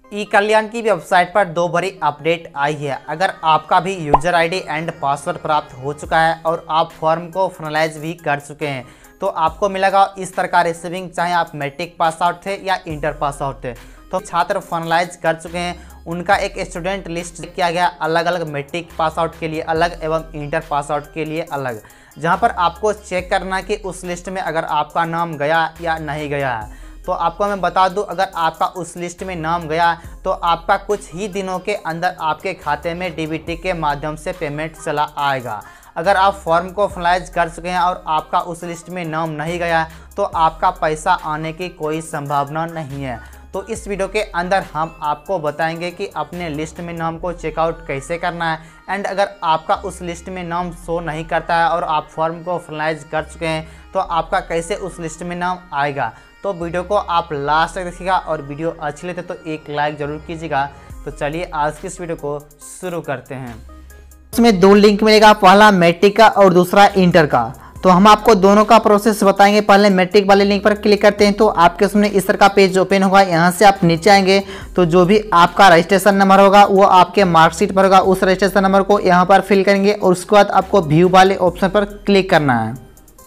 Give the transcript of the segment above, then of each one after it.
ई कल्याण की वेबसाइट पर दो बड़ी अपडेट आई है। अगर आपका भी यूजर आईडी एंड पासवर्ड प्राप्त हो चुका है और आप फॉर्म को फाइनलाइज भी कर चुके हैं तो आपको मिलेगा इस तरह का रिसीविंग, चाहे आप मैट्रिक पास आउट थे या इंटर पास आउट थे। तो छात्र फाइनलाइज कर चुके हैं, उनका एक स्टूडेंट लिस्ट किया गया अलग अलग, मैट्रिक पास आउट के लिए अलग एवं इंटर पास आउट के लिए अलग, जहां पर आपको चेक करना कि उस लिस्ट में अगर आपका नाम गया या नहीं गया है। तो आपको मैं बता दूं, अगर आपका उस लिस्ट में नाम गया तो आपका कुछ ही दिनों के अंदर आपके खाते में डीबीटी के माध्यम से पेमेंट चला आएगा। अगर आप फॉर्म को फाइनलाइज कर चुके हैं और आपका उस लिस्ट में नाम नहीं गया तो आपका पैसा आने की कोई संभावना नहीं है। तो इस वीडियो के अंदर हम आपको बताएंगे कि अपने लिस्ट में नाम को चेकआउट कैसे करना है, एंड अगर आपका उस लिस्ट में नाम शो नहीं करता है और आप फॉर्म को फाइनलाइज कर चुके हैं तो आपका कैसे उस लिस्ट में नाम आएगा। तो वीडियो को आप लास्ट तक देखिएगा और वीडियो अच्छी लगे तो एक लाइक ज़रूर कीजिएगा। तो चलिए आज की इस वीडियो को शुरू करते हैं। इसमें दो लिंक मिलेगा, पहला मैट्रिक का और दूसरा इंटर का। तो हम आपको दोनों का प्रोसेस बताएंगे। पहले मैट्रिक वाले लिंक पर क्लिक करते हैं तो आपके सामने इस तरह का पेज ओपन होगा। यहाँ से आप नीचे आएंगे तो जो भी आपका रजिस्ट्रेशन नंबर होगा वो आपके मार्कशीट पर होगा, उस रजिस्ट्रेशन नंबर को यहाँ पर फिल करेंगे और उसके बाद आपको व्यू वाले ऑप्शन पर क्लिक करना है।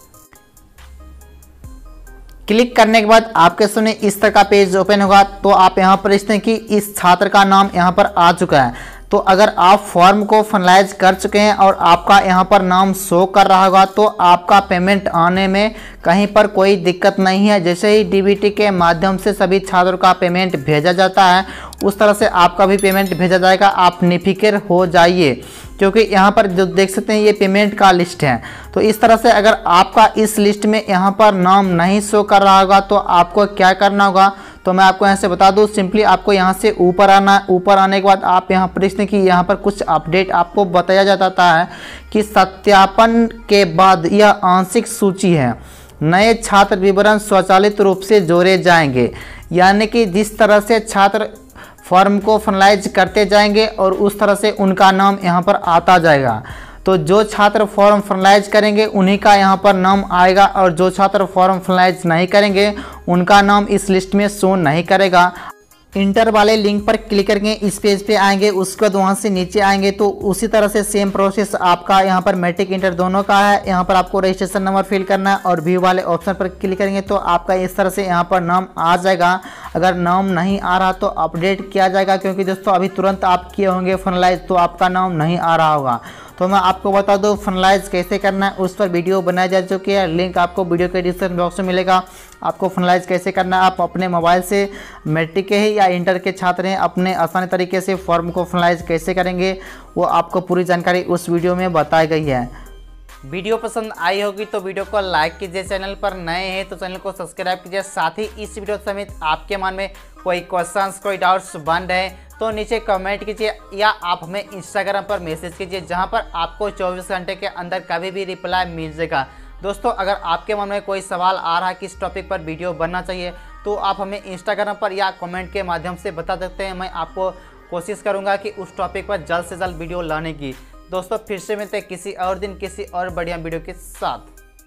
क्लिक करने के बाद आपके सामने इस तरह का पेज ओपन होगा। तो आप यहाँ पर देखते हैं कि इस छात्र का नाम यहाँ पर आ चुका है। तो अगर आप फॉर्म को फाइनलाइज कर चुके हैं और आपका यहाँ पर नाम शो कर रहा होगा तो आपका पेमेंट आने में कहीं पर कोई दिक्कत नहीं है। जैसे ही डीबीटी के माध्यम से सभी छात्रों का पेमेंट भेजा जाता है उस तरह से आपका भी पेमेंट भेजा जाएगा। आप निफिक्र हो जाइए, क्योंकि यहाँ पर जो देख सकते हैं ये पेमेंट का लिस्ट है। तो इस तरह से अगर आपका इस लिस्ट में यहाँ पर नाम नहीं शो कर रहा होगा तो आपको क्या करना होगा, तो मैं आपको यहाँ से बता दूँ। सिंपली आपको यहाँ से ऊपर आना है। ऊपर आने के बाद आप यहाँ पर देखते हैं कि यहाँ पर कुछ अपडेट आपको बताया जाता है कि सत्यापन के बाद यह आंशिक सूची है, नए छात्र विवरण स्वचालित रूप से जोड़े जाएंगे। यानी कि जिस तरह से छात्र फॉर्म को फाइनलाइज करते जाएंगे और उस तरह से उनका नाम यहाँ पर आता जाएगा। तो जो छात्र फॉर्म फाइनलाइज करेंगे उन्हीं का यहाँ पर नाम आएगा और जो छात्र फॉर्म फाइनलाइज नहीं करेंगे उनका नाम इस लिस्ट में शो नहीं करेगा। इंटर वाले लिंक पर क्लिक करके इस पेज पे आएंगे, उसके बाद वहाँ से नीचे आएंगे तो उसी तरह से सेम प्रोसेस आपका यहाँ पर मैट्रिक इंटर दोनों का है। यहाँ पर आपको रजिस्ट्रेशन नंबर फिल करना है और व्यू वाले ऑप्शन पर क्लिक करेंगे तो आपका इस तरह से यहाँ पर नाम आ जाएगा। अगर नाम नहीं आ रहा तो अपडेट किया जाएगा, क्योंकि दोस्तों अभी तुरंत आप किए होंगे फाइनलाइज तो आपका नाम नहीं आ रहा होगा। तो मैं आपको बता दूं फाइनलाइज कैसे करना है, उस पर वीडियो बनाई जा चुकी है। लिंक आपको वीडियो के डिस्क्रिप्शन बॉक्स में मिलेगा। आपको फाइनलाइज कैसे करना है, आप अपने मोबाइल से मैट्रिक के ही या इंटर के छात्र हैं अपने आसानी तरीके से फॉर्म को फाइनलाइज कैसे करेंगे वो आपको पूरी जानकारी उस वीडियो में बताई गई है। वीडियो पसंद आई होगी तो वीडियो को लाइक कीजिए, चैनल पर नए हैं तो चैनल को सब्सक्राइब कीजिए। साथ ही इस वीडियो समेत आपके मन में कोई क्वेश्चंस कोई डाउट्स बन रहे तो नीचे कमेंट कीजिए या आप हमें इंस्टाग्राम पर मैसेज कीजिए, जहां पर आपको 24 घंटे के अंदर कभी भी रिप्लाई मिल जाएगा। दोस्तों अगर आपके मन में कोई सवाल आ रहा है किस टॉपिक पर वीडियो बनना चाहिए तो आप हमें इंस्टाग्राम पर या कमेंट के माध्यम से बता सकते हैं। मैं आपको कोशिश करूँगा कि उस टॉपिक पर जल्द से जल्द वीडियो लाने की। दोस्तों फिर से मिलते हैं किसी और दिन किसी और बढ़िया वीडियो के साथ।